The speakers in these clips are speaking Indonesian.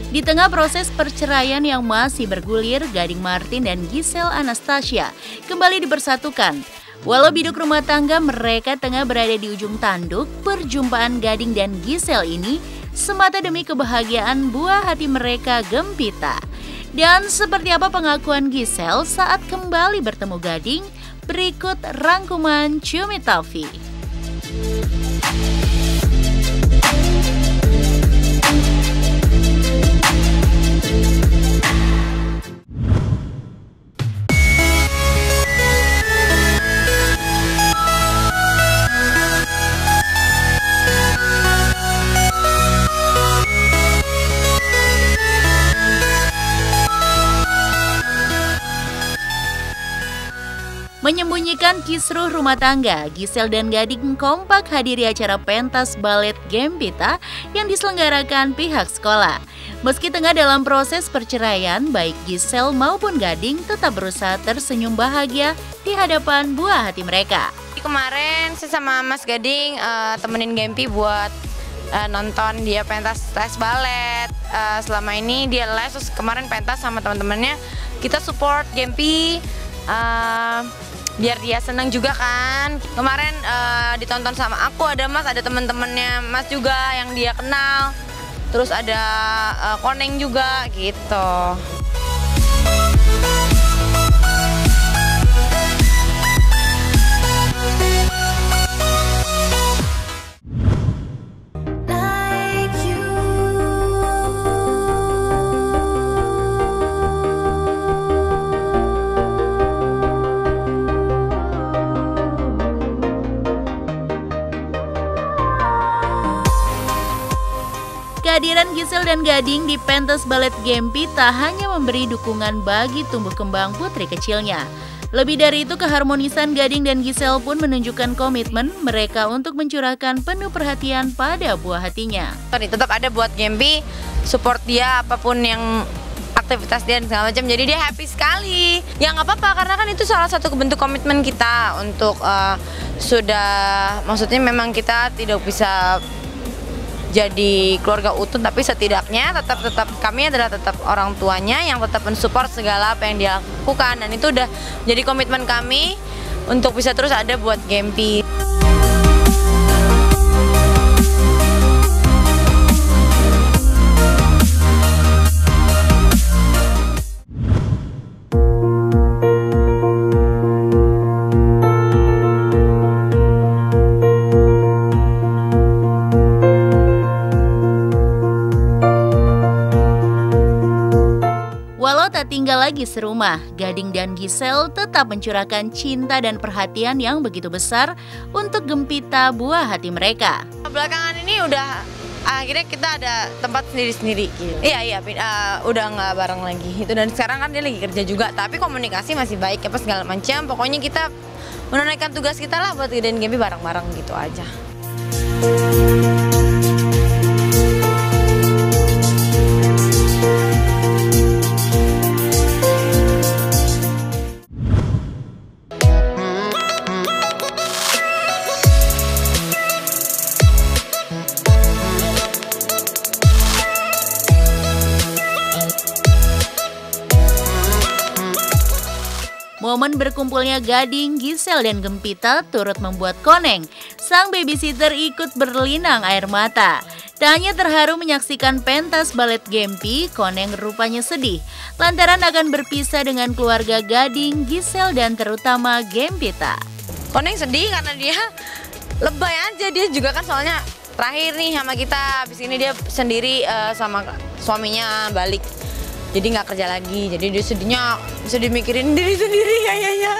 Di tengah proses perceraian yang masih bergulir, Gading Martin dan Giselle Anastasia kembali dipersatukan. Walau biduk rumah tangga mereka tengah berada di ujung tanduk, perjumpaan Gading dan Giselle ini semata demi kebahagiaan buah hati mereka gempita. Dan seperti apa pengakuan Giselle saat kembali bertemu Gading? Berikut rangkuman Cumi Talvi. Menyembunyikan kisruh rumah tangga, Giselle dan Gading kompak hadiri acara pentas balet Gempita yang diselenggarakan pihak sekolah. Meski tengah dalam proses perceraian, baik Giselle maupun Gading tetap berusaha tersenyum bahagia di hadapan buah hati mereka. Kemarin saya sama Mas Gading temenin Gempi buat nonton dia pentas les balet. Selama ini dia les, terus kemarin pentas sama teman-temannya. Kita support Gempi. Biar dia senang juga kan. Kemarin ditonton sama aku, ada Mas, ada teman-temannya Mas juga yang dia kenal. Terus ada Koneng juga gitu. Kehadiran Giselle dan Gading di pentas balet Gempi tak hanya memberi dukungan bagi tumbuh kembang putri kecilnya. Lebih dari itu, keharmonisan Gading dan Giselle pun menunjukkan komitmen mereka untuk mencurahkan penuh perhatian pada buah hatinya. Tetap ada buat Gempi, support dia apapun yang aktivitas dia dan segala macam. Jadi dia happy sekali. Ya nggak apa-apa, karena kan itu salah satu bentuk komitmen kita untuk maksudnya memang kita tidak bisa jadi keluarga utuh, tapi setidaknya tetap kami adalah tetap orang tuanya yang tetap mensupport segala apa yang dia lakukan, dan itu udah jadi komitmen kami untuk bisa terus ada buat Gempi. Tak tinggal lagi serumah, Gading dan Giselle tetap mencurahkan cinta dan perhatian yang begitu besar untuk Gempita buah hati mereka. Belakangan ini udah akhirnya kita ada tempat sendiri-sendiri gitu. Iya, udah nggak bareng lagi itu, dan sekarang kan dia lagi kerja juga, tapi komunikasi masih baik apa segala macam. Pokoknya kita menunaikan tugas kita lah buat gedein Gempi bareng-bareng gitu aja. Momen berkumpulnya Gading, Giselle, dan Gempita turut membuat Koneng, sang babysitter, ikut berlinang air mata. Tak hanya terharu menyaksikan pentas balet Gempi, Koneng rupanya sedih lantaran akan berpisah dengan keluarga Gading, Giselle, dan terutama Gempita. Koneng sedih karena dia lebay aja, dia juga kan soalnya terakhir nih sama kita, habis ini dia sendiri sama suaminya balik. Jadi nggak kerja lagi, jadi dia sedihnya bisa dimikirin diri sendiri kayaknya.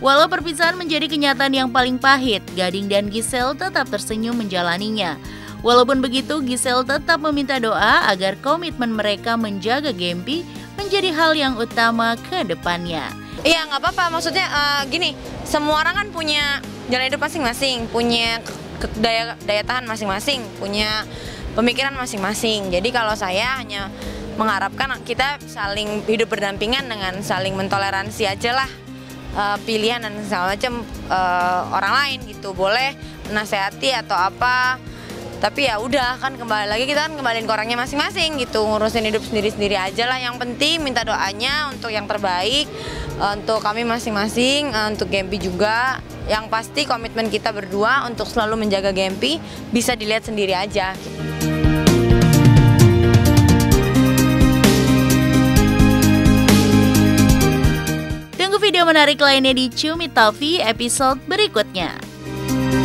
Walau perpisahan menjadi kenyataan yang paling pahit, Gading dan Giselle tetap tersenyum menjalaninya. Walaupun begitu, Giselle tetap meminta doa agar komitmen mereka menjaga Gempi menjadi hal yang utama ke depannya. Iya, nggak apa-apa. Maksudnya gini, semua orang kan punya jalan hidup masing-masing, punya daya tahan masing-masing, punya pemikiran masing-masing. Jadi kalau saya hanya mengharapkan kita saling hidup berdampingan dengan saling mentoleransi aja lah pilihan dan segala macam orang lain gitu. Boleh menasehati atau apa, tapi ya udah kan kembali lagi kita kan kembaliin ke orangnya masing-masing gitu, ngurusin hidup sendiri-sendiri aja lah. Yang penting minta doanya untuk yang terbaik untuk kami masing-masing, untuk Gempi juga. Yang pasti komitmen kita berdua untuk selalu menjaga Gempi bisa dilihat sendiri aja. Tunggu video menarik lainnya di Cumi TV episode berikutnya.